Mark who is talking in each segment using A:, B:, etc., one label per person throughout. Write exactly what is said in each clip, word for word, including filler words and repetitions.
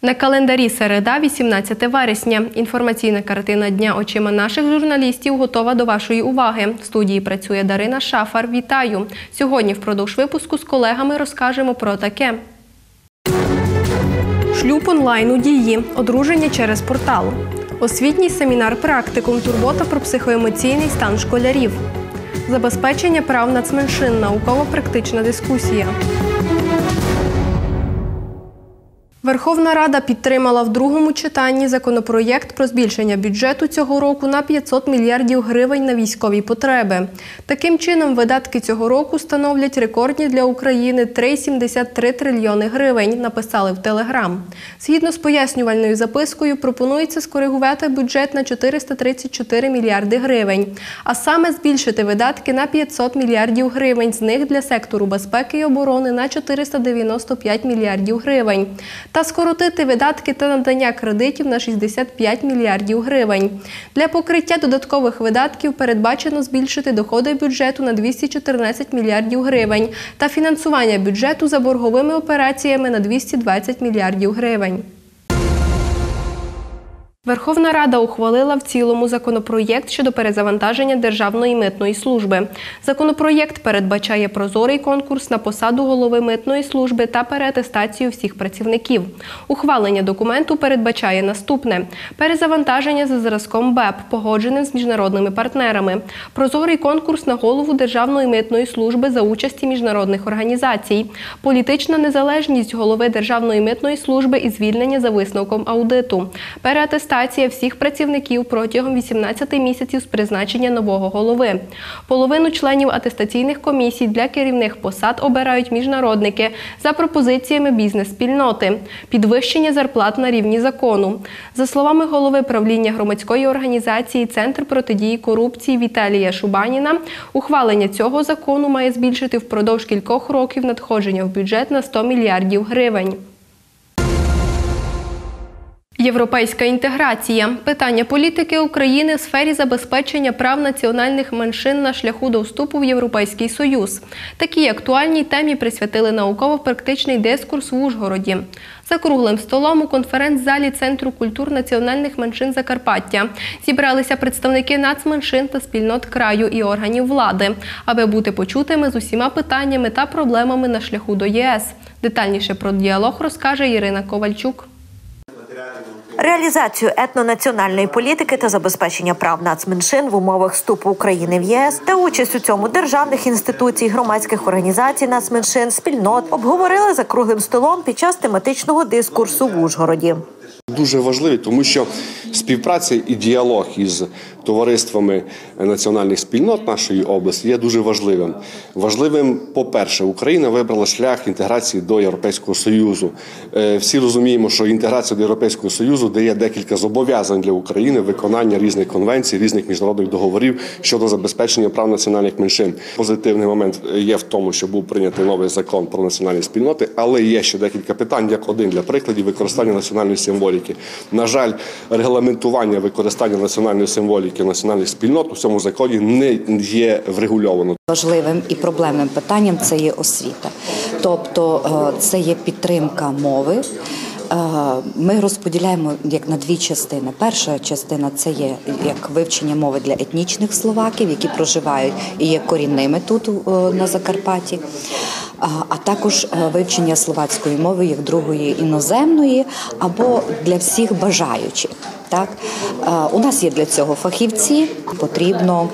A: На календарі середа, вісімнадцяте вересня. Інформаційна картина дня очима наших журналістів готова до вашої уваги. В студії працює Дарина Шафар. Вітаю! Сьогодні впродовж випуску з колегами розкажемо про таке. Шлюб онлайн у дії. Одруження через портал. Освітній семінар-практикум. Турбота про психоемоційний стан школярів. Забезпечення прав нацменшин. Науково-практична дискусія. Верховна Рада підтримала в другому читанні законопроєкт про збільшення бюджету цього року на п'ятсот мільярдів гривень на військові потреби. Таким чином, видатки цього року становлять рекордні для України три цілих сімдесят три трильйони гривень, написали в Телеграм. Згідно з пояснювальною запискою, пропонується скоригувати бюджет на чотириста тридцять чотири мільярди гривень, а саме збільшити видатки на п'ятсот мільярдів гривень, з них для сектору безпеки і оборони на чотириста дев'яносто п'ять мільярдів гривень. Та скоротити видатки та надання кредитів на шістдесят п'ять мільярдів гривень. Для покриття додаткових видатків передбачено збільшити доходи бюджету на двісті чотирнадцять мільярдів гривень та фінансування бюджету за борговими операціями на двісті двадцять мільярдів гривень. Верховна Рада ухвалила в цілому законопроєкт щодо перезавантаження Державної митної служби. Законопроєкт передбачає прозорий конкурс на посаду голови митної служби та переатестацію всіх працівників. Ухвалення документу передбачає наступне: перезавантаження за зразком БЕП, погодженим з міжнародними партнерами, прозорий конкурс на голову Державної митної служби за участі міжнародних організацій, політична незалежність голови Державної митної служби і звільнення за висновком аудиту, переатестація всіх працівників протягом вісімнадцяти місяців з призначення нового голови. Половину членів атестаційних комісій для керівних посад обирають міжнародники за пропозиціями бізнес-спільноти. Підвищення зарплат на рівні закону. За словами голови правління громадської організації «Центр протидії корупції» Віталія Шубаніна, ухвалення цього закону має збільшити впродовж кількох років надходження в бюджет на сто мільярдів гривень. Європейська інтеграція. Питання політики України в сфері забезпечення прав національних меншин на шляху до вступу в Європейський Союз. Такій актуальній темі присвятили науково-практичний дискурс в Ужгороді. За круглим столом у конференц-залі Центру культур національних меншин Закарпаття зібралися представники нацменшин та спільнот краю і органів влади, аби бути почутими з усіма питаннями та проблемами на шляху до ЄС. Детальніше про діалог розкаже Ірина Ковальчук.
B: Реалізацію етнонаціональної політики та забезпечення прав нацменшин в умовах вступу України в ЄС та участь у цьому державних інституцій, громадських організацій нацменшин, спільнот обговорили за круглим столом під час тематичного дискурсу в Ужгороді.
C: Дуже важливі, тому що співпраця і діалог із товариствами національних спільнот нашої області є дуже важливим. Важливим, по-перше, Україна вибрала шлях інтеграції до Європейського Союзу. Всі розуміємо, що інтеграція до Європейського Союзу дає декілька зобов'язань для України, виконання різних конвенцій, різних міжнародних договорів щодо забезпечення прав національних меншин. Позитивний момент є в тому, що був прийнятий новий закон про національні спільноти, але є ще декілька питань, як один для прикладів використання національної символіки. На жаль, регламентування використання національної символіки національних спільнот у цьому законі не є врегульовано.
D: Важливим і проблемним питанням це є освіта. Тобто це є підтримка мови. Ми розподіляємо як на дві частини. Перша частина – це є як вивчення мови для етнічних словаків, які проживають і є корінними тут на Закарпатті, а також вивчення словацької мови як другої іноземної або для всіх бажаючих. Так? У нас є для цього фахівці, потрібно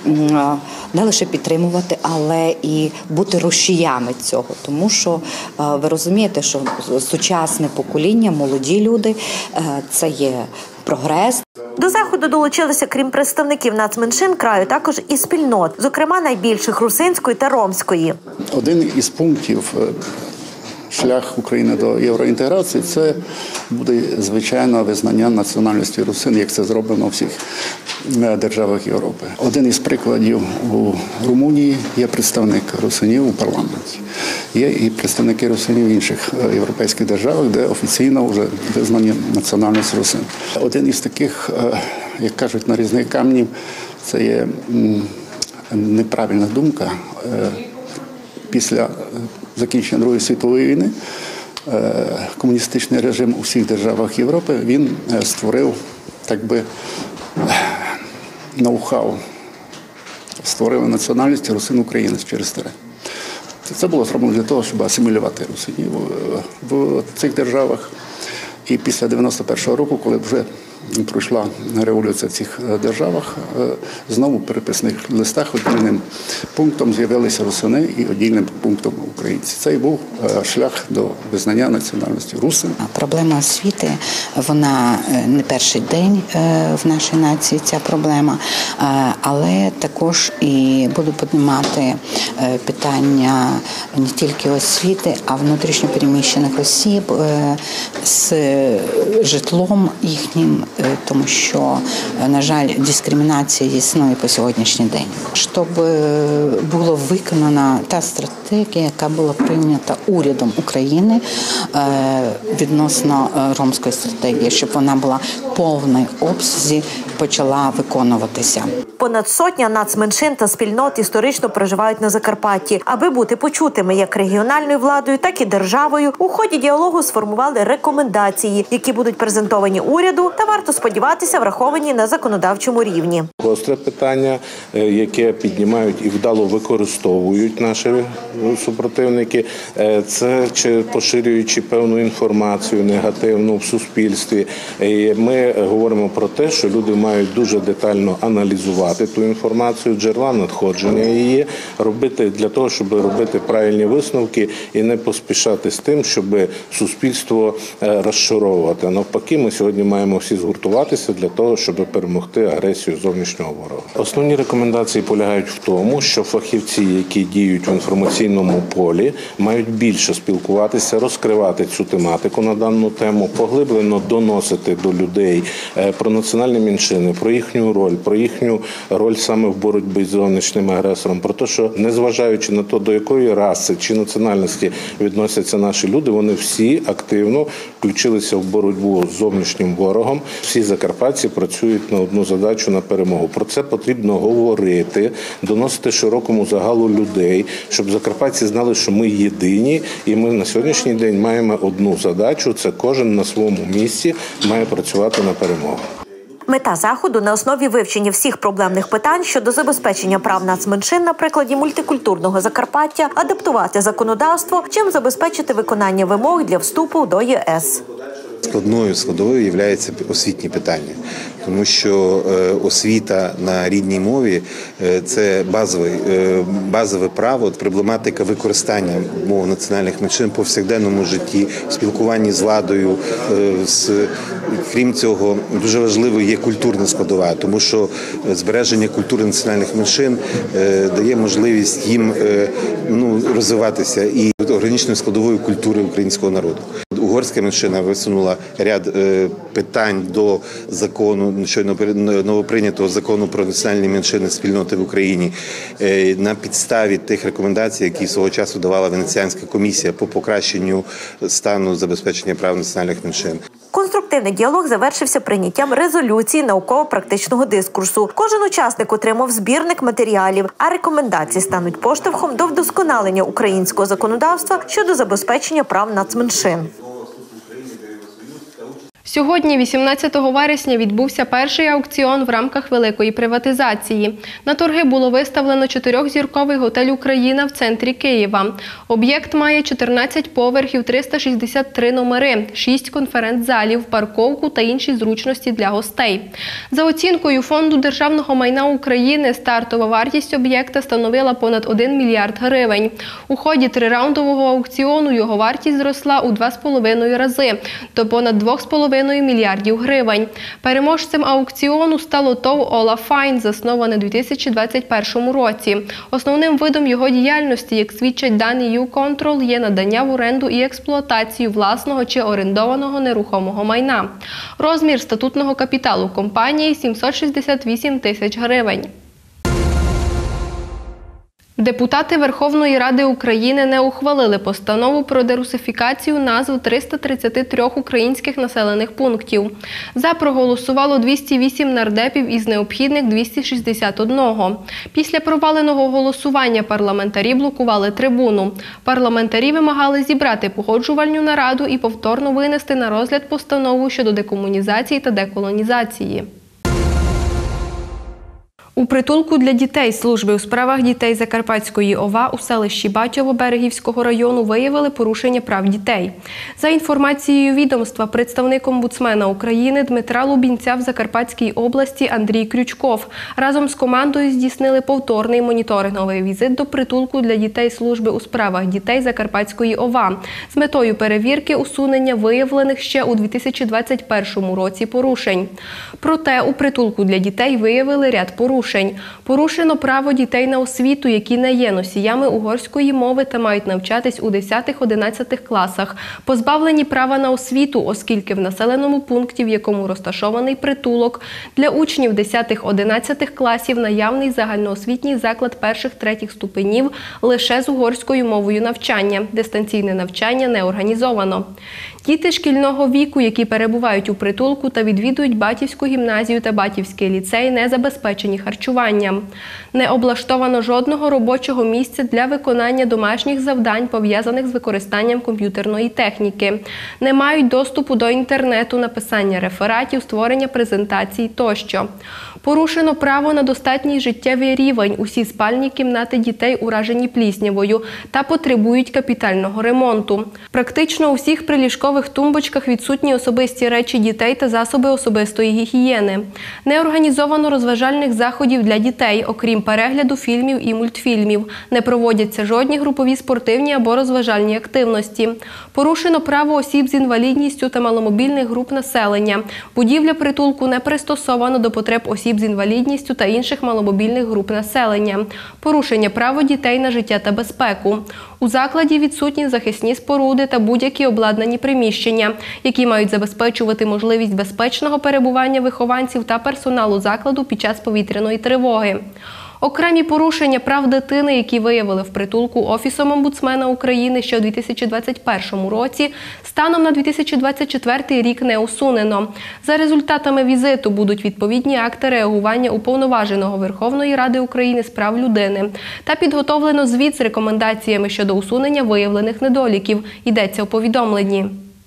D: не лише підтримувати, але і бути рушіями цього, тому що ви розумієте, що сучасне покоління, молоді люди – це є прогрес.
B: До заходу долучилися, крім представників нацменшин краю, також і спільнот, зокрема найбільших – русинської та ромської.
E: Один із пунктів шлях України до євроінтеграції – це буде, звичайно, визнання національності русин, як це зроблено у всіх державах Європи. Один із прикладів у Румунії є представник русинів у парламенті. Є і представники русинів в інших європейських державах, де офіційно вже визнані національність русин. Один із таких, як кажуть, нарізних камнів – це є неправильна думка. Після закінчення Другої світової війни комуністичний режим у всіх державах Європи, він створив, так би, ноу-хау. Створили національність русин-українець через тере. Це було зроблено для того, щоб асимілювати русинів в цих державах. І після дев'яносто першого року, коли вже пройшла революція в цих державах, знову в переписних листах одільним пунктом з'явилися русини і одільним пунктом українці. Це і був шлях до визнання національності русин.
F: Проблема освіти, вона не перший день в нашій нації, ця проблема, але також і буду піднімати питання не тільки освіти, а внутрішньо переміщених осіб з житлом їхнім, тому що, на жаль, дискримінація існує по сьогоднішній день. Щоб була виконана та стратегія, яка була прийнята урядом України відносно ромської стратегії, щоб вона була в повній обсязі почала виконуватися.
B: Понад сотня нацменшин та спільнот історично проживають на Закарпатті. Аби бути почутими як регіональною владою, так і державою, у ході діалогу сформували рекомендації, які будуть презентовані уряду та, варто сподіватися, враховані на законодавчому рівні.
G: Гостре питання, яке піднімають і вдало використовують наші супротивники, це чи поширюючи певну інформацію негативну в суспільстві. Ми говоримо про те, що люди мають дуже детально аналізувати ту інформацію, джерела надходження її, робити для того, щоб робити правильні висновки і не поспішати з тим, щоб суспільство розчаровувати. Навпаки, ми сьогодні маємо всі згуртуватися для того, щоб перемогти агресію зовнішнього ворога. Основні рекомендації полягають в тому, що фахівці, які діють в інформаційному полі, мають більше спілкуватися, розкривати цю тематику на дану тему, поглиблено доносити до людей про національні меншини, про їхню роль, про їхню роль саме в боротьбі з зовнішнім агресором, про те, що незважаючи на те, до якої раси чи національності відносяться наші люди, вони всі активно включилися в боротьбу з зовнішнім ворогом. Всі закарпатці працюють на одну задачу, на перемогу. Про це потрібно говорити, доносити широкому загалу людей, щоб закарпатці знали, що ми єдині, і ми на сьогоднішній день маємо одну задачу – це кожен на своєму місці має працювати на перемогу.
B: Мета заходу на основі вивчення всіх проблемних питань щодо забезпечення прав нацменшин на прикладі мультикультурного Закарпаття, адаптувати законодавство, чим забезпечити виконання вимог для вступу до ЄС.
H: Складною складовою є освітні питання, тому що освіта на рідній мові – це базове, базове право, проблематика використання мов національних меншин в повсякденному житті, в спілкуванні з владою. Крім цього, дуже важливою є культурна складова, тому що збереження культури національних меншин дає можливість їм ну, розвиватися і органічною складовою культури українського народу. Угорська меншина висунула ряд е, питань до закону, щойно новоприйнятого закону про національні меншини спільноти в Україні е, на підставі тих рекомендацій, які свого часу давала Венеціанська комісія по покращенню стану забезпечення прав національних меншин.
B: Конструктивний діалог завершився прийняттям резолюції науково-практичного дискурсу. Кожен учасник отримав збірник матеріалів, а рекомендації стануть поштовхом до вдосконалення українського законодавства щодо забезпечення прав нацменшин.
A: Сьогодні, вісімнадцятого вересня, відбувся перший аукціон в рамках великої приватизації. На торги було виставлено чотирьохзірковий готель «Україна» в центрі Києва. Об'єкт має чотирнадцять поверхів, триста шістдесят три номери, шість конференц-залів, парковку та інші зручності для гостей. За оцінкою Фонду державного майна України, стартова вартість об'єкта становила понад один мільярд гривень. У ході трираундового аукціону його вартість зросла у два з половиною рази – до понад двох з половиною мільярдів гривень. Переможцем аукціону стало ТОВ «Ола Файн», засноване у дві тисячі двадцять першому році. Основним видом його діяльності, як свідчать дані «YouControl», є надання в оренду і експлуатацію власного чи орендованого нерухомого майна. Розмір статутного капіталу компанії – сімсот шістдесят вісім тисяч гривень. Депутати Верховної Ради України не ухвалили постанову про дерусифікацію назв триста тридцяти трьох українських населених пунктів. За проголосувало двісті вісім нардепів із необхідних двохсот шістдесят одного. Після проваленого голосування парламентарі блокували трибуну. Парламентарі вимагали зібрати погоджувальну нараду і повторно винести на розгляд постанову щодо декомунізації та деколонізації. У притулку для дітей служби у справах дітей Закарпатської ОВА у селищі Батьово Берегівського району виявили порушення прав дітей. За інформацією відомства, представник омбудсмена України Дмитра Лубінця в Закарпатській області Андрій Крючков разом з командою здійснили повторний моніторинговий візит до притулку для дітей служби у справах дітей Закарпатської ОВА з метою перевірки усунення виявлених ще у дві тисячі двадцять першому році порушень. Проте у притулку для дітей виявили ряд порушень. Порушено право дітей на освіту, які не є носіями угорської мови та мають навчатись у десятих-одинадцятих класах. Позбавлені права на освіту, оскільки в населеному пункті, в якому розташований притулок, для учнів десятих-одинадцятих класів наявний загальноосвітній заклад перших-третіх ступенів лише з угорською мовою навчання. Дистанційне навчання не організовано. Діти шкільного віку, які перебувають у притулку та відвідують Батівську гімназію та Батівський ліцей, не забезпечені харчуванням. Не облаштовано жодного робочого місця для виконання домашніх завдань, пов'язаних з використанням комп'ютерної техніки. Не мають доступу до інтернету, написання рефератів, створення презентацій тощо. Порушено право на достатній життєвий рівень. Усі спальні кімнати дітей уражені пліснявою та потребують капітального ремонту. Практично у всіх приліжкових тумбочках відсутні особисті речі дітей та засоби особистої гігієни. Не організовано розважальних заходів для дітей, окрім перегляду фільмів і мультфільмів. Не проводяться жодні групові спортивні або розважальні активності. Порушено право осіб з інвалідністю та маломобільних груп населення. Будівля притулку не пристосована до потреб осіб з інвалідністю та інших маломобільних груп населення. Порушення права дітей на життя та безпеку. У закладі відсутні захисні споруди та будь-які обладнані приміщення, які мають забезпечувати можливість безпечного перебування вихованців та персоналу закладу під час повітряної тривоги. Окремі порушення прав дитини, які виявили в притулку Офісом омбудсмена України ще у дві тисячі двадцять першому році, станом на дві тисячі двадцять четвертий рік не усунено. За результатами візиту будуть відповідні акти реагування Уповноваженого Верховної Ради України з прав людини та підготовлено звіт з рекомендаціями щодо усунення виявлених недоліків, йдеться у повідомленні.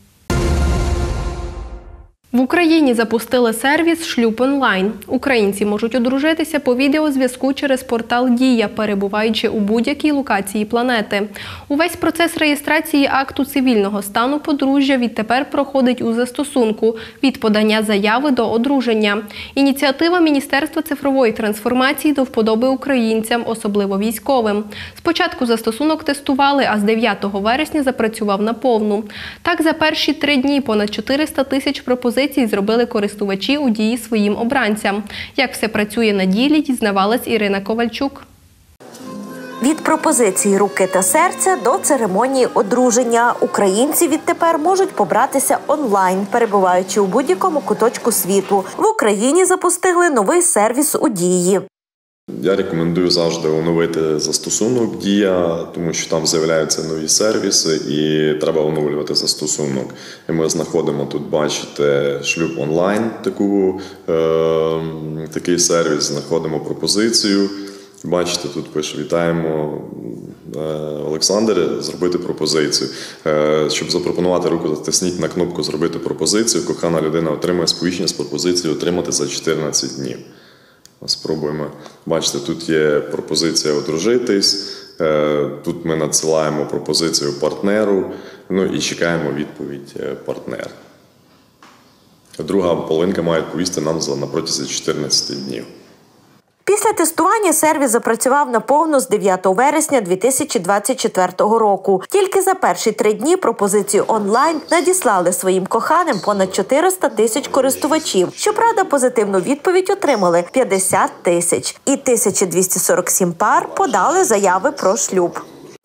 A: В Україні запустили сервіс «Шлюб онлайн». Українці можуть одружитися по відеозв'язку через портал «Дія», перебуваючи у будь-якій локації планети. Увесь процес реєстрації акту цивільного стану подружжя відтепер проходить у застосунку від подання заяви до одруження. Ініціатива Міністерства цифрової трансформації до вподоби українцям, особливо військовим. Спочатку застосунок тестували, а з дев'ятого вересня запрацював наповну. Так, за перші три дні понад чотириста тисяч пропозицій зробили користувачі у Дії своїм обранцям. Як все працює на ділі, дізнавалась Ірина Ковальчук.
B: Від пропозиції руки та серця до церемонії одруження українці відтепер можуть побратися онлайн, перебуваючи у будь-якому куточку світу. В Україні запустили новий сервіс у Дії.
I: Я рекомендую завжди оновити застосунок «Дія», тому що там з'являються нові сервіси і треба оновлювати застосунок. І ми знаходимо тут, бачите, шлюб онлайн, таку, е, такий сервіс, знаходимо пропозицію. Бачите, тут пише «Вітаємо, Олександр, зробити пропозицію». Е, щоб запропонувати руку, натисніть на кнопку «Зробити пропозицію». Кохана людина отримає сповіщення з пропозицією отримати за чотирнадцять днів. Спробуємо. Бачите, тут є пропозиція одружитись, тут ми надсилаємо пропозицію партнеру, ну і чекаємо відповідь партнера. Друга половинка має відповісти нам на протязі чотирнадцяти днів.
B: Після тестування сервіс запрацював наповну з дев'ятого вересня дві тисячі двадцять четвертого року. Тільки за перші три дні пропозицію онлайн надіслали своїм коханим понад чотириста тисяч користувачів. Щоправда, позитивну відповідь отримали п'ятдесят тисяч. І тисяча двісті сорок сім пар подали заяви про шлюб.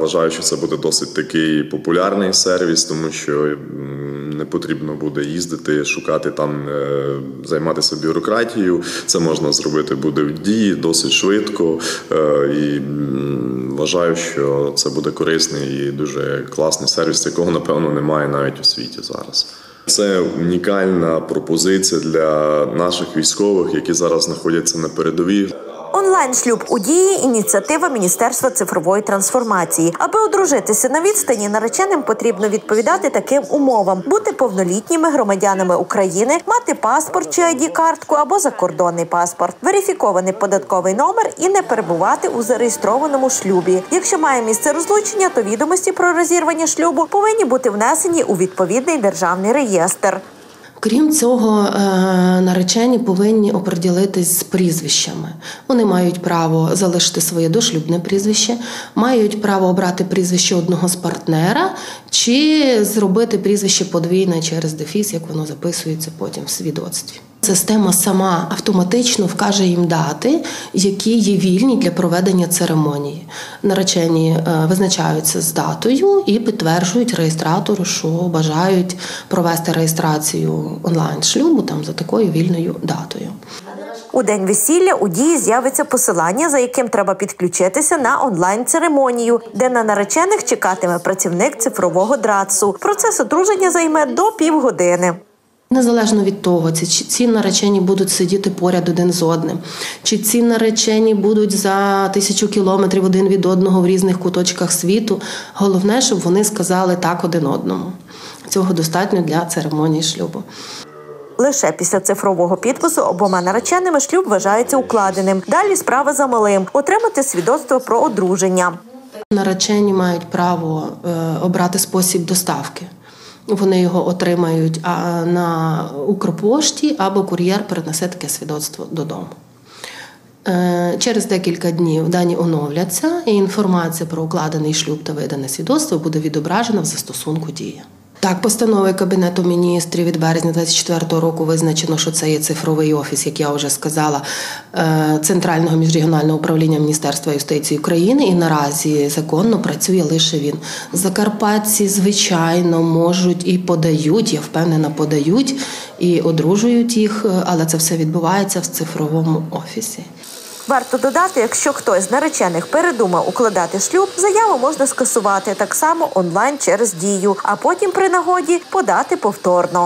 I: Вважаю, що це буде досить такий популярний сервіс, тому що не потрібно буде їздити, шукати там, займатися бюрократією. Це можна зробити буде в дії досить швидко. І вважаю, що це буде корисний і дуже класний сервіс, якого, напевно, немає навіть у світі зараз. Це унікальна пропозиція для наших військових, які зараз знаходяться на передовій.
B: Онлайн-шлюб у дії – ініціатива Міністерства цифрової трансформації. Аби одружитися на відстані, нареченим потрібно відповідати таким умовам: бути повнолітніми громадянами України, мати паспорт чи ай ді-картку або закордонний паспорт, верифікований податковий номер і не перебувати у зареєстрованому шлюбі. Якщо має місце розлучення, то відомості про розірвання шлюбу повинні бути внесені у відповідний державний реєстр.
J: Крім цього, наречені повинні оприділитись з прізвищами. Вони мають право залишити своє дошлюбне прізвище, мають право обрати прізвище одного з партнера чи зробити прізвище подвійне через дефіс, як воно записується потім в свідоцтві. Система сама автоматично вкаже їм дати, які є вільні для проведення церемонії. Наречені визначаються з датою і підтверджують реєстратору, що бажають провести реєстрацію онлайн-шлюбу там за такою вільною датою.
B: У день весілля у дії з'явиться посилання, за яким треба підключитися на онлайн-церемонію, де на наречених чекатиме працівник цифрового драцу. Процес одруження займе до півгодини.
J: Незалежно від того, чи ці наречені будуть сидіти поряд один з одним, чи ці наречені будуть за тисячу кілометрів один від одного в різних куточках світу, головне, щоб вони сказали так один одному. Цього достатньо для церемонії шлюбу.
B: Лише після цифрового підпису обома нареченими шлюб вважається укладеним. Далі справа за малим – отримати свідоцтво про одруження.
J: Наречені мають право обрати спосіб доставки. Вони його отримають на Укрпошті або кур'єр перенесе таке свідоцтво додому. Через декілька днів дані оновляться і інформація про укладений шлюб та видане свідоцтво буде відображена в застосунку «Дія». Так, постановою Кабінету міністрів від березня двадцять четвертого року визначено, що це є цифровий офіс, як я вже сказала, Центрального міжрегіонального управління Міністерства юстиції України, і наразі законно працює лише він. Закарпатці, звичайно, можуть і подають, я впевнена, подають і одружують їх, але це все відбувається в цифровому офісі.
B: Варто додати, якщо хтось з наречених передумав укладати шлюб, заяву можна скасувати так само онлайн через Дію, а потім при нагоді подати повторно.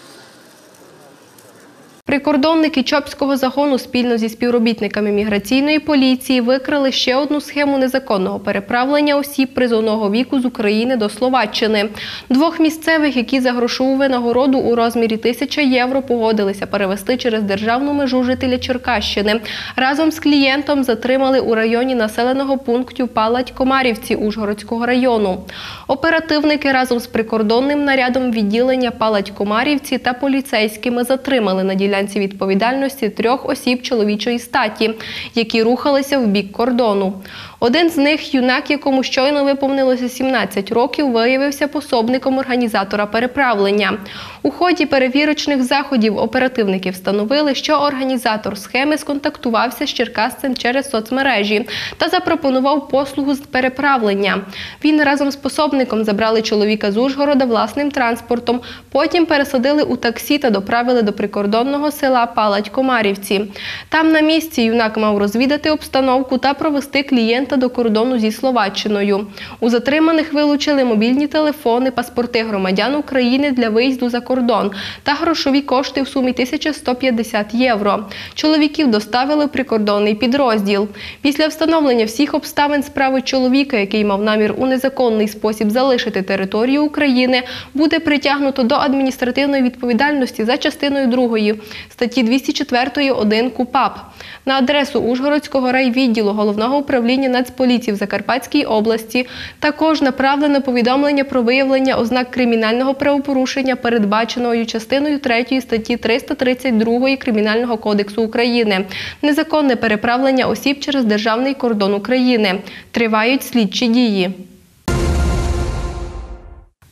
A: Прикордонники Чопського загону спільно зі співробітниками міграційної поліції викрили ще одну схему незаконного переправлення осіб призовного віку з України до Словаччини. Двох місцевих, які за грошову винагороду у розмірі тисяча євро погодилися перевести через державну межу жителя Черкащини. Разом з клієнтом затримали у районі населеного пункту Палать-Комарівці Ужгородського району. Оперативники разом з прикордонним нарядом відділення Палать-Комарівці та поліцейськими затримали на ділянці відповідальності трьох осіб чоловічої статі, які рухалися в бік кордону. Один з них, юнак, якому щойно виповнилося сімнадцять років, виявився пособником організатора переправлення. У ході перевірочних заходів оперативники встановили, що організатор схеми сконтактувався з черкасцем через соцмережі та запропонував послугу з переправлення. Він разом з пособником забрали чоловіка з Ужгорода власним транспортом, потім пересадили у таксі та доправили до прикордонного села Палать-Комарівці. Там на місці юнак мав розвідати обстановку та провести клієнта до кордону зі Словаччиною. У затриманих вилучили мобільні телефони, паспорти громадян України для виїзду за кордон та грошові кошти в сумі тисяча сто п'ятдесят євро. Чоловіків доставили в прикордонний підрозділ. Після встановлення всіх обставин справи чоловіка, який мав намір у незаконний спосіб залишити територію України, буде притягнуто до адміністративної відповідальності за частиною другої статті двісті чотири один КУпАП. На адресу Ужгородського райвідділу Головного управління Нацполіції в Закарпатській області також направлено повідомлення про виявлення ознак кримінального правопорушення, передбаченого частиною третьою статті триста тридцять два Кримінального кодексу України – незаконне переправлення осіб через державний кордон України. Тривають слідчі дії.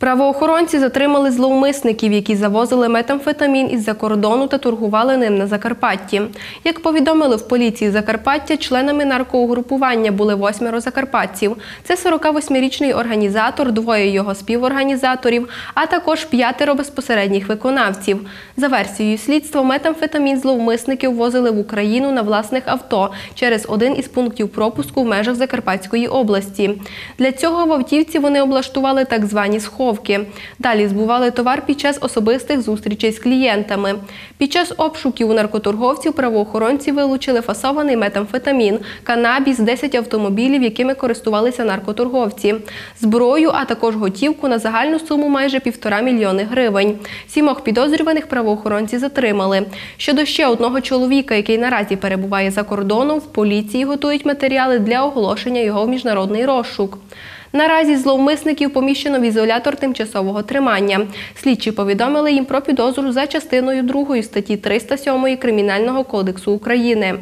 A: Правоохоронці затримали зловмисників, які завозили метамфетамін із-за кордону та торгували ним на Закарпатті. Як повідомили в поліції Закарпаття, членами наркоугрупування були восьмеро закарпатців. Це сорокавосьмирічний організатор, двоє його співорганізаторів, а також п'ятеро безпосередніх виконавців. За версією слідства, метамфетамін зловмисники ввозили в Україну на власних авто через один із пунктів пропуску в межах Закарпатської області. Для цього в автівці вони облаштували так звані сховки. Далі збували товар під час особистих зустрічей з клієнтами. Під час обшуків у наркоторговців правоохоронці вилучили фасований метамфетамін, канабіс, десять автомобілів, якими користувалися наркоторговці, зброю, а також готівку на загальну суму майже півтора мільйони гривень. Сімох підозрюваних правоохоронці затримали. Щодо ще одного чоловіка, який наразі перебуває за кордоном, в поліції готують матеріали для оголошення його в міжнародний розшук. Наразі зловмисників поміщено в ізолятор тимчасового тримання. Слідчі повідомили їм про підозру за частиною другої статті триста сьомої Кримінального кодексу України.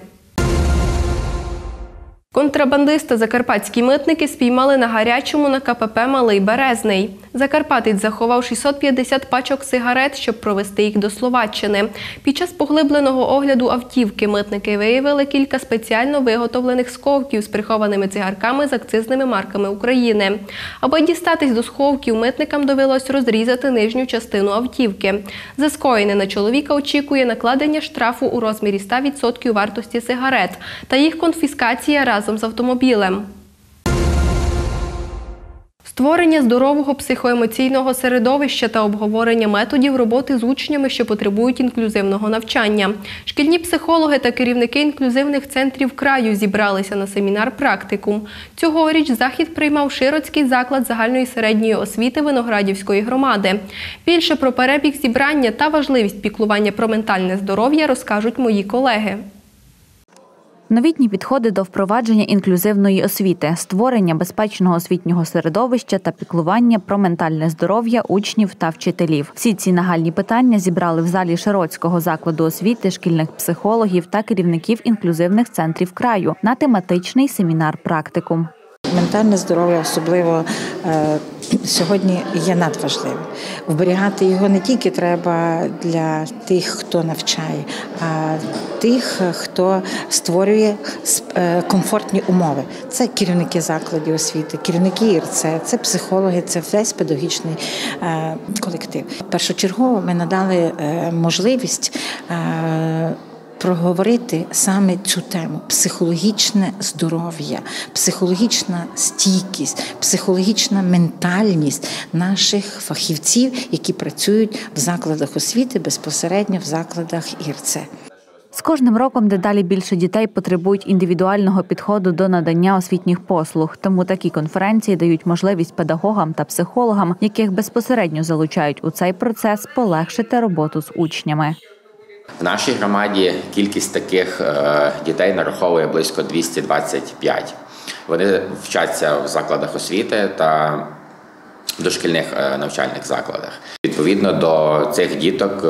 A: Контрабандиста закарпатські митники спіймали на гарячому на ка пе пе «Малий Березний». Закарпатець заховав шістсот п'ятдесят пачок сигарет, щоб провести їх до Словаччини. Під час поглибленого огляду автівки митники виявили кілька спеціально виготовлених сховків з прихованими цигарками з акцизними марками України. Аби дістатись до сховків, митникам довелось розрізати нижню частину автівки. За скоєне на чоловіка очікує накладення штрафу у розмірі ста відсотків вартості сигарет та їх конфіскація разом з автомобілем. Створення здорового психоемоційного середовища та обговорення методів роботи з учнями, що потребують інклюзивного навчання. Шкільні психологи та керівники інклюзивних центрів краю зібралися на семінар-практикум. Цьогоріч захід приймав Широцький заклад загальної середньої освіти Виноградівської громади. Більше про перебіг зібрання та важливість піклування про ментальне здоров'я розкажуть мої колеги.
K: Новітні підходи до впровадження інклюзивної освіти, створення безпечного освітнього середовища та піклування про ментальне здоров'я учнів та вчителів. Всі ці нагальні питання зібрали в залі Широцького закладу освіти шкільних психологів та керівників інклюзивних центрів краю на тематичний семінар-практикум.
L: Ментальне здоров'я особливо е, сьогодні є надважливим. Вберігати його не тільки треба для тих, хто навчає, а тих, хто створює е, комфортні умови. Це керівники закладів освіти, керівники і ер це, це психологи, це весь педагогічний е, колектив. Першочергово ми надали е, можливість е, проговорити саме цю тему – психологічне здоров'я, психологічна стійкість, психологічна ментальність наших фахівців, які працюють в закладах освіти, безпосередньо в закладах і ер це.
K: З кожним роком дедалі більше дітей потребують індивідуального підходу до надання освітніх послуг. Тому такі конференції дають можливість педагогам та психологам, яких безпосередньо залучають у цей процес, полегшити роботу з учнями.
M: В нашій громаді кількість таких е, дітей нараховує близько двісті двадцять п'ять. Вони вчаться в закладах освіти та в дошкільних е, навчальних закладах. Відповідно до цих діток е,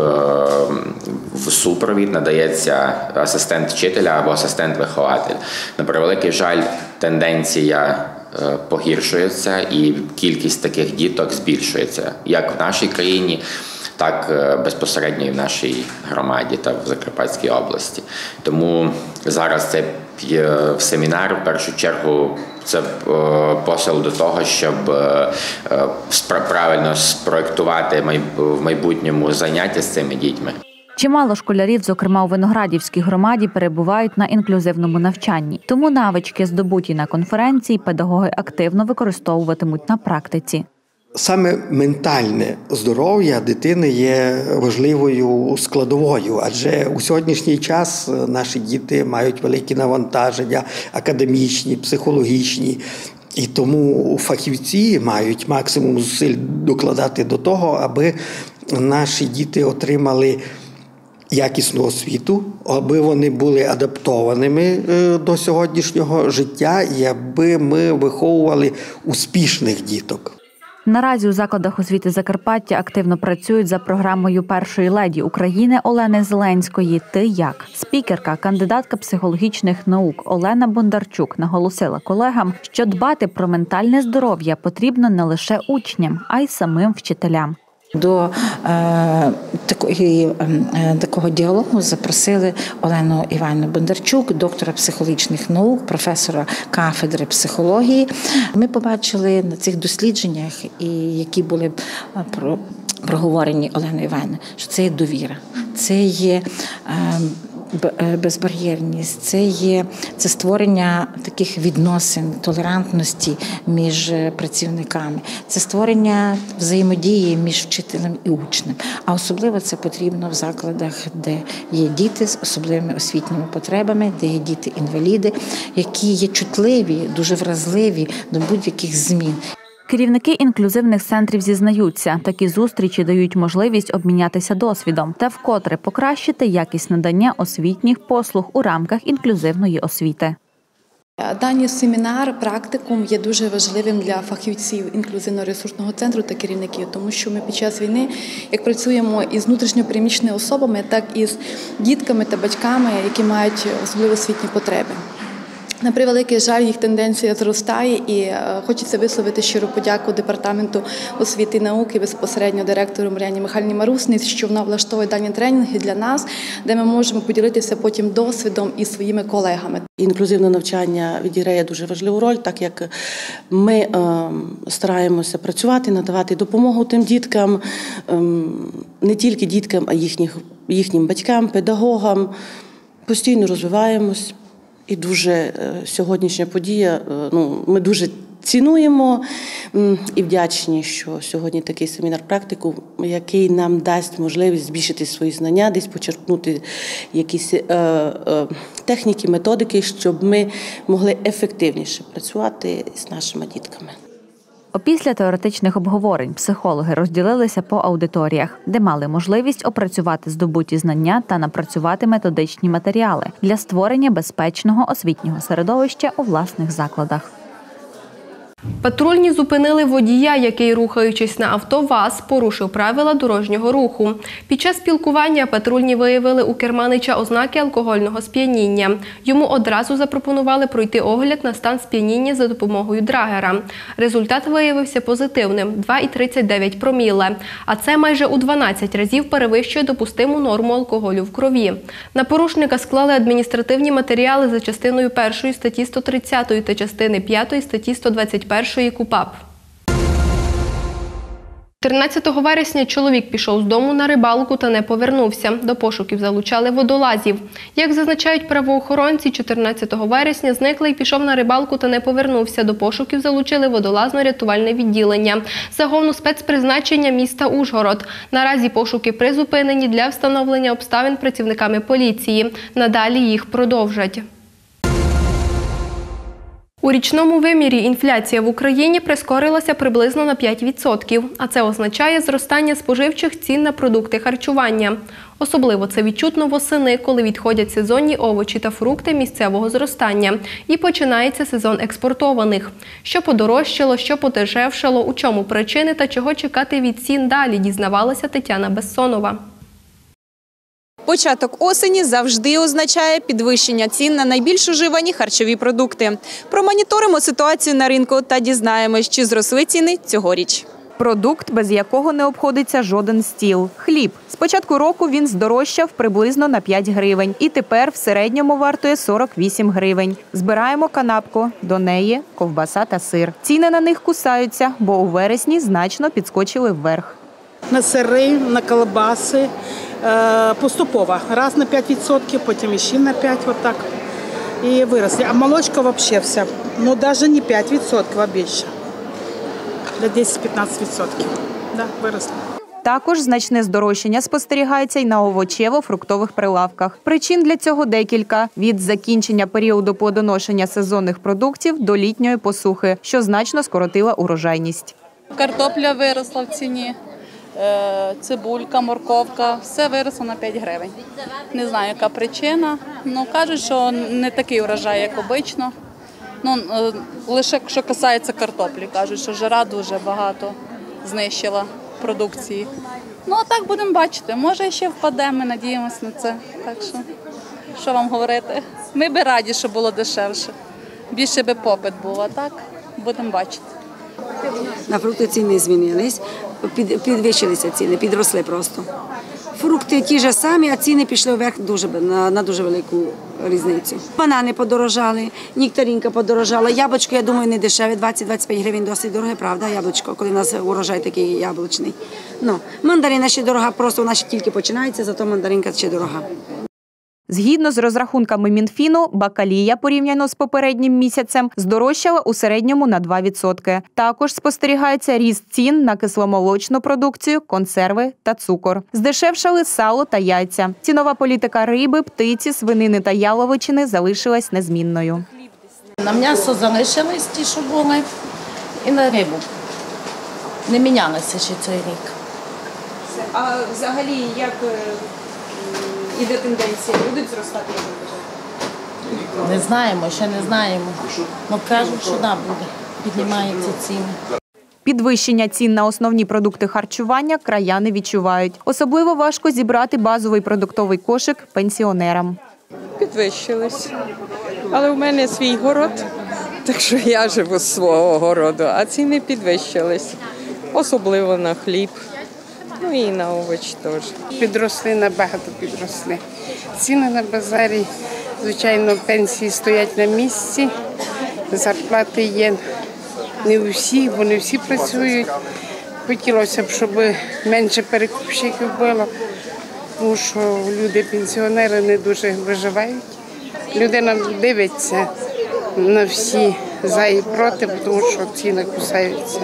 M: в супровід надається асистент вчителя або асистент-вихователь. На превеликий жаль, тенденція е, погіршується і кількість таких діток збільшується, як в нашій країні, так безпосередньо і в нашій громаді та в Закарпатській області. Тому зараз цей семінар, в першу чергу, це посил до того, щоб правильно спроектувати в майбутньому заняття з цими дітьми.
K: Чимало школярів, зокрема у Виноградівській громаді, перебувають на інклюзивному навчанні. Тому навички, здобуті на конференції, педагоги активно використовуватимуть на практиці.
N: Саме ментальне здоров'я дитини є важливою складовою, адже у сьогоднішній час наші діти мають великі навантаження академічні, психологічні, і тому фахівці мають максимум зусиль докладати до того, аби наші діти отримали якісну освіту, аби вони були адаптованими до сьогоднішнього життя і аби ми виховували успішних діток.
K: Наразі у закладах освіти Закарпаття активно працюють за програмою першої леді України Олени Зеленської «Ти як?». Спікерка, кандидатка психологічних наук Олена Бондарчук наголосила колегам, що дбати про ментальне здоров'я потрібно не лише учням, а й самим вчителям.
L: До е, такої, е, такого діалогу запросили Олену Іванівну Бондарчук, доктора психологічних наук, професора кафедри психології. Ми побачили на цих дослідженнях, і які були про, проговорені Оленою Іванівною, що це є довіра, це є е, безбар'єрність, це є це створення таких відносин, толерантності між працівниками, це створення взаємодії між вчителем і учнем. А особливо це потрібно в закладах, де є діти з особливими освітніми потребами, де є діти-інваліди, які є чутливі, дуже вразливі до будь-яких змін.
K: Керівники інклюзивних центрів зізнаються, такі зустрічі дають можливість обмінятися досвідом та вкотре покращити якість надання освітніх послуг у рамках інклюзивної освіти.
O: Даний семінар, практикум є дуже важливим для фахівців інклюзивно-ресурсного центру та керівників, тому що ми під час війни як працюємо із внутрішньо переміщеними особами, так і з дітками та батьками, які мають особливі освітні потреби. На превеликий жаль, їх тенденція зростає, і хочеться висловити щиру подяку Департаменту освіти і науки, безпосередньо директору Мар'яні Михайлівні Марусниць, що вона влаштовує дані тренінги для нас, де ми можемо поділитися потім досвідом із своїми колегами.
P: Інклюзивне навчання відіграє дуже важливу роль, так як ми е, стараємося працювати, надавати допомогу тим діткам, е, не тільки діткам, а їхніх, їхнім батькам, педагогам. Постійно розвиваємось. І дуже сьогоднішня подія, ну, ми дуже цінуємо і вдячні, що сьогодні такий семінар-практику, який нам дасть можливість збільшити свої знання, десь почерпнути якісь е, е, техніки, методики, щоб ми могли ефективніше працювати з нашими дітками.
K: Опісля теоретичних обговорень психологи розділилися по аудиторіях, де мали можливість опрацювати здобуті знання та напрацювати методичні матеріали для створення безпечного освітнього середовища у власних закладах.
A: Патрульні зупинили водія, який, рухаючись на авто ВАЗ, порушив правила дорожнього руху. Під час спілкування патрульні виявили у керманича ознаки алкогольного сп'яніння. Йому одразу запропонували пройти огляд на стан сп'яніння за допомогою драгера. Результат виявився позитивним – два цілих тридцять дев'ять проміле. А це майже у дванадцять разів перевищує допустиму норму алкоголю в крові. На порушника склали адміністративні матеріали за частиною першої статті сто тридцять та частини п'ятої статті сто двадцять першої КУпАП. чотирнадцятого вересня чоловік пішов з дому на рибалку та не повернувся. До пошуків залучали водолазів. Як зазначають правоохоронці, чотирнадцятого вересня зниклий пішов на рибалку та не повернувся. До пошуків залучили водолазно-рятувальне відділення загону спецпризначення міста Ужгород. Наразі пошуки призупинені для встановлення обставин працівниками поліції. Надалі їх продовжать. У річному вимірі інфляція в Україні прискорилася приблизно на п'ять відсотків, а це означає зростання споживчих цін на продукти харчування. Особливо це відчутно восени, коли відходять сезонні овочі та фрукти місцевого зростання і починається сезон експортованих. Що подорожчало, що подешевшало, у чому причини та чого чекати від цін далі, дізнавалася Тетяна Бессонова.
Q: Початок осені завжди означає підвищення цін на найбільш уживані харчові продукти. Промоніторимо ситуацію на ринку та дізнаємось, чи зросли ціни цьогоріч. Продукт, без якого не обходиться жоден стіл – хліб. З початку року він здорожчав приблизно на п'ять гривень і тепер в середньому вартує сорок вісім гривень. Збираємо канапку, до неї – ковбаса та сир. Ціни на них кусаються, бо у вересні значно підскочили вверх.
R: На сири, на колбаси поступово. Раз на п'ять відсотків, потім ще на п'ять відсотків, отак. І виросли. А молочка взагалі вся, ну навіть не п'ять відсотків, а більше. До десять-п'ятнадцять відсотків. Да, виросли.
Q: Також значне здорожчання спостерігається й на овочево-фруктових прилавках. Причин для цього декілька. Від закінчення періоду плодоношення сезонних продуктів до літньої посухи, що значно скоротила урожайність.
S: Картопля виросла в ціні. Цибулька, морковка, все виросло на п'ять гривень. Не знаю, яка причина. Ну, кажуть, що не такий урожай, як обично. Ну, лише що касається картоплі, кажуть, що жара дуже багато. знищила продукції. Ну, а так будемо бачити. Може, ще впаде, ми надіємося на це. Так що, що вам говорити? Ми би раді, щоб було дешевше. Більше би попит був, а так будемо бачити.
T: На фрукти ціни змінились, під, підвищилися ціни, підросли просто. Фрукти ті ж самі, а ціни пішли вверх дуже, на, на дуже велику різницю. Банани подорожали, нектаринка подорожала, яблучко, я думаю, не дешеве, двадцять-двадцять п'ять гривень досить дороге, правда, яблучко, коли в нас урожай такий яблучний. Ну, мандарина ще дорога, просто вона ще тільки починається, зато мандаринка ще дорога.
Q: Згідно з розрахунками Мінфіну, бакалія порівняно з попереднім місяцем здорожчала у середньому на два відсотки. Також спостерігається ріст цін на кисломолочну продукцію, консерви та цукор. Здешевшали сало та яйця. Цінова політика риби, птиці, свинини та яловичини залишилась незмінною.
U: На м'ясо залишились ті, що були, і на рибу. Не мінялися ще цей рік.
Q: А взагалі, як іде тенденція? Будуть зростати, як ви вважаєте?
U: Не знаємо, ще не знаємо. Ну, кажуть, що да, буде. Піднімаються ціни.
Q: Підвищення цін на основні продукти харчування краяни відчувають. Особливо важко зібрати базовий продуктовий кошик пенсіонерам.
V: Підвищились. Але в мене свій город, так що я живу з свого городу, а ціни підвищились. Особливо на хліб. Ну і на овочі теж.
W: Підросли, набагато підросли. Ціни на базарі, звичайно, пенсії стоять на місці, зарплати є не у всіх, бо не всі працюють. Хотілося б, щоб менше перекупщиків було, тому що люди-пенсіонери не дуже виживають. Людина дивиться на всі за і проти, тому що ціни кусаються.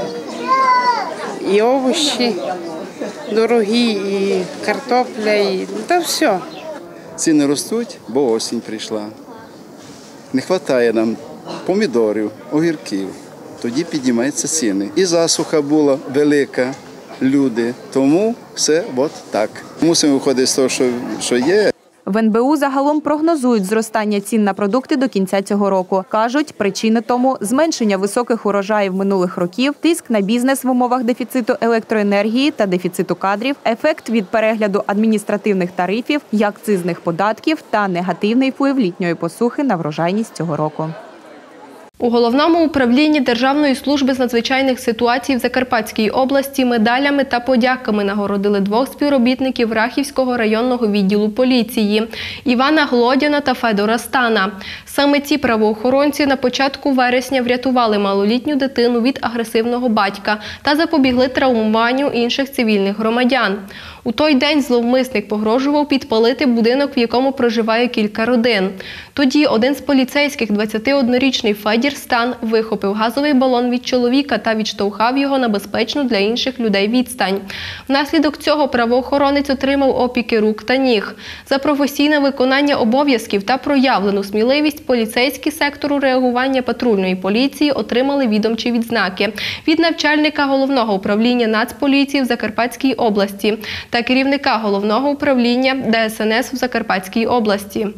W: І овочі дорогі, і картопля, і та все.
E: Ціни ростуть, бо осінь прийшла. Не вистачає нам помідорів, огірків. Тоді піднімаються ціни. І засуха була велика, люди. Тому все от так. Мусимо виходити з того, що, що є.
Q: В ен бе у загалом прогнозують зростання цін на продукти до кінця цього року. Кажуть, причини тому – зменшення високих урожаїв минулих років, тиск на бізнес в умовах дефіциту електроенергії та дефіциту кадрів, ефект від перегляду адміністративних тарифів і акцизних податків та негативний вплив літньої посухи на врожайність цього року.
A: У Головному управлінні Державної служби з надзвичайних ситуацій в Закарпатській області медалями та подяками нагородили двох співробітників Рахівського районного відділу поліції – Івана Глодяна та Федора Стана. Саме ці правоохоронці на початку вересня врятували малолітню дитину від агресивного батька та запобігли травмуванню інших цивільних громадян. У той день зловмисник погрожував підпалити будинок, в якому проживає кілька родин. Тоді один з поліцейських, двадцятиоднорічний Федір Стан, вихопив газовий балон від чоловіка та відштовхав його на безпечну для інших людей відстань. Внаслідок цього правоохоронець отримав опіки рук та ніг. За професійне виконання обов'язків та проявлену сміливість поліцейські сектору реагування патрульної поліції отримали відомчі відзнаки від начальника Головного управління Нацполіції в Закарпатській області та керівника Головного управління де ес ен ес в Закарпатській області.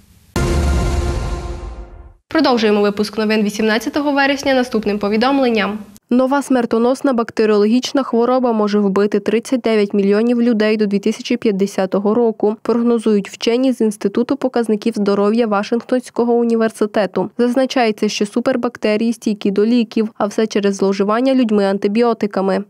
A: Продовжуємо випуск новин вісімнадцятого вересня наступним повідомленням. Нова смертоносна бактеріологічна хвороба може вбити тридцять дев'ять мільйонів людей до дві тисячі п'ятдесятого року, прогнозують вчені з Інституту показників здоров'я Вашингтонського університету. Зазначається, що супербактерії стійкі до ліків, а все через зловживання людьми антибіотиками.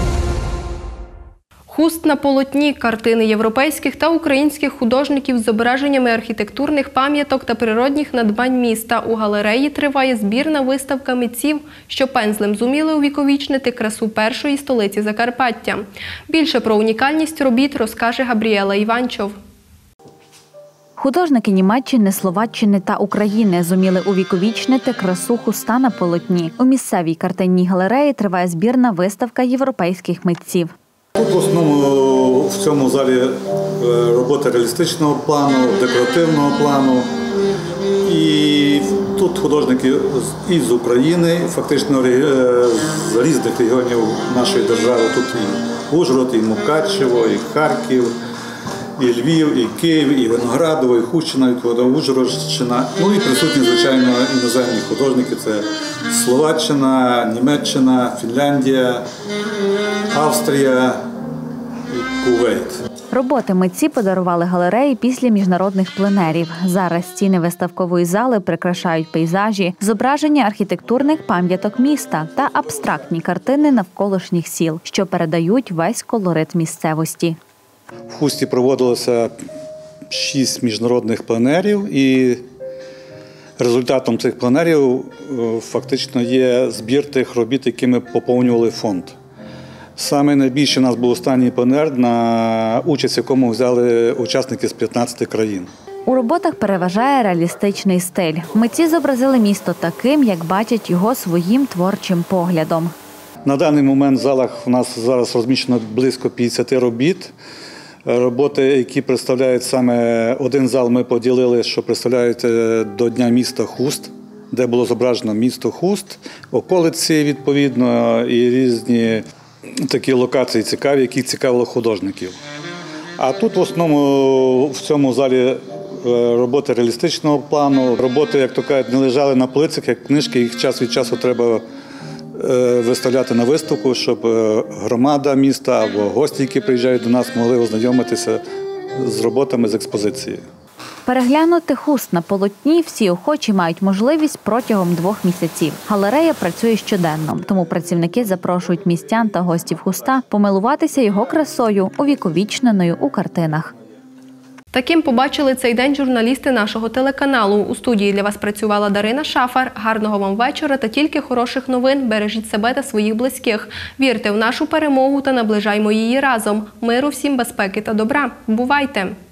A: Хуст на полотні, картини європейських та українських художників з зображеннями архітектурних пам'яток та природних надбань міста. У галереї триває збірна виставка митців, що пензлем зуміли увіковічнити красу першої столиці Закарпаття. Більше про унікальність робіт розкаже Габріела Іванчов.
K: Художники Німеччини, Словаччини та України зуміли увіковічнити красу хуста на полотні. У місцевій картинній галереї триває збірна виставка європейських митців.
X: Тут в основному в цьому залі роботи реалістичного плану, декоративного плану. І тут художники і з України, фактично з різних регіонів нашої держави. Тут і Ужгород, і Мукачево, і Харків, і Львів, і Київ, і Виноградово, і Хустина, і Ужгородщина. Ну і присутні, звичайно, іноземні художники. Це Словаччина, Німеччина, Фінляндія, Австрія і Кувейт.
K: Роботи митці подарували галереї після міжнародних пленерів. Зараз стіни виставкової зали прикрашають пейзажі, зображення архітектурних пам'яток міста та абстрактні картини навколишніх сіл, що передають весь колорит місцевості.
X: В Хусті проводилося шість міжнародних пленерів, і результатом цих пленерів фактично є збір тих робіт, якими поповнювали фонд. Саме найбільше у нас був останній пленер, на участь в якому взяли учасники з п'ятнадцяти країн.
K: У роботах переважає реалістичний стиль. Митці зобразили місто таким, як бачать його своїм творчим поглядом.
X: На даний момент в залах у нас зараз розміщено близько п'ятдесят робіт. Роботи, які представляють саме один зал, ми поділили, що представляють до Дня міста Хуст, де було зображено місто Хуст, околиці відповідно і різні такі локації цікаві, які цікавили художників. А тут в основному в цьому залі роботи реалістичного плану, роботи, як то кажуть, не лежали на полицях, як книжки, їх час від часу треба виставляти на виставку, щоб громада міста або гості, які приїжджають до нас, могли ознайомитися з роботами з експозиції.
K: Переглянути Хуст на полотні всі охочі мають можливість протягом двох місяців. Галерея працює щоденно, тому працівники запрошують містян та гостів Хуста помилуватися його красою, увіковічненою у картинах.
A: Таким побачили цей день журналісти нашого телеканалу. У студії для вас працювала Дарина Шафар. Гарного вам вечора та тільки хороших новин. Бережіть себе та своїх близьких. Вірте в нашу перемогу та наближаймо її разом. Миру всім, безпеки та добра. Бувайте!